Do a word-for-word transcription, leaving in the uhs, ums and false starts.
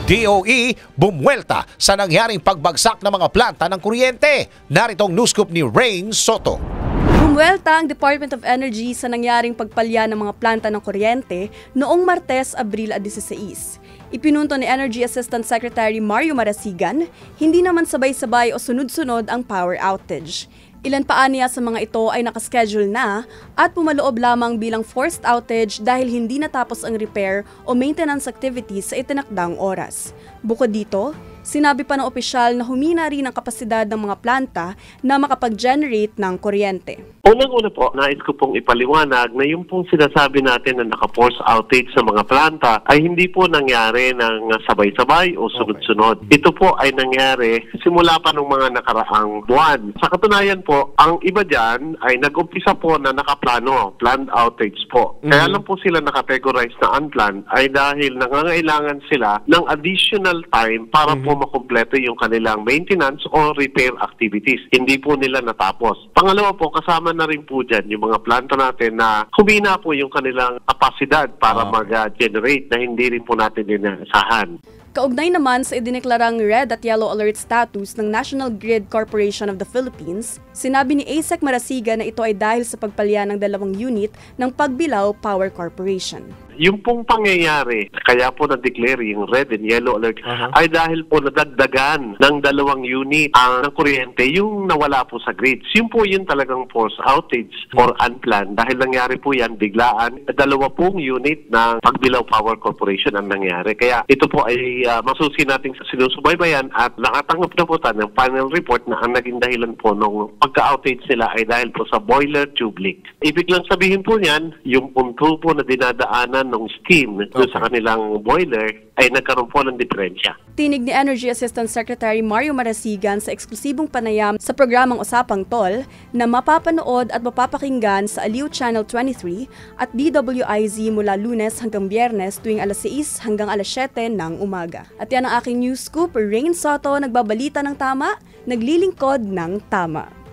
D O E bumuelta sa nangyaring pagbagsak ng mga planta ng kuryente. Naritong news scoop ni Rain Soto. Bumuelta ang Department of Energy sa nangyaring pagpalya ng mga planta ng kuryente noong Martes, Abril diseseis. Ipinunto ni Energy Assistant Secretary Mario Marasigan, hindi naman sabay-sabay o sunod-sunod ang power outage. Ilan pa aniya sa mga ito ay nakaschedule na at pumaloob lamang bilang forced outage dahil hindi natapos ang repair o maintenance activities sa itinakdang oras. Bukod dito, sinabi pa ng opisyal na humina rin ang kapasidad ng mga planta na makapag-generate ng kuryente. Unang-una po, nais ko pong ipaliwanag na yung pong sinasabi natin na naka-force outage sa mga planta ay hindi po nangyari ng sabay-sabay o sunod-sunod. Okay. Ito po ay nangyari simula pa ng mga nakaraang buwan. Sa katunayan po, ang iba dyan ay nag-umpisa po na nakaplano, planned outage po. Mm-hmm. Kaya lang po sila nakategorize na unplanned ay dahil nangangailangan sila ng additional time para mm-hmm. po makumpleto yung kanilang maintenance o repair activities. Hindi po nila natapos. Pangalawa po, kasama na rin po dyan yung mga planta natin na humina po yung kanilang kapasidad para oh. mag-generate na hindi rin po natin dinaasahan. Kaugnay naman sa idineklarang red at yellow alert status ng National Grid Corporation of the Philippines, sinabi ni A S E C Marasigan na ito ay dahil sa pagpalya ng dalawang unit ng Pagbilao Power Corporation. Yung pong pangyayari, kaya po na-declare yung red and yellow alert, uh-huh. ay dahil po nadagdagan ng dalawang unit ang ng kuryente yung nawala po sa grids. Yun po yun talagang force outage or unplanned. Dahil nangyari po yan biglaan, dalawa pong unit ng Pagbilao Power Corporation ang nangyari. Kaya ito po ay uh, masusi nating sinusubaybayan at nakatanggap na po tayo ng final report na ang naging dahilan po nung pagka-outage nila ay dahil po sa boiler tube leak. Ibig lang sabihin po niyan, yung punto po na dinadaanan ng steam okay. sa kanilang boiler ay nagkaroon po ng diferensya. Tinig ni Energy Assistant Secretary Mario Marasigan sa eksklusibong panayam sa programang Usapang Tol na mapapanood at mapapakinggan sa Aliw Channel twenty-three at D W I Z mula Lunes hanggang Biyernes tuwing alas sais hanggang alas siyete ng umaga. At yan ang aking news scoop. Rain Soto, nagbabalita ng tama, naglilingkod ng tama.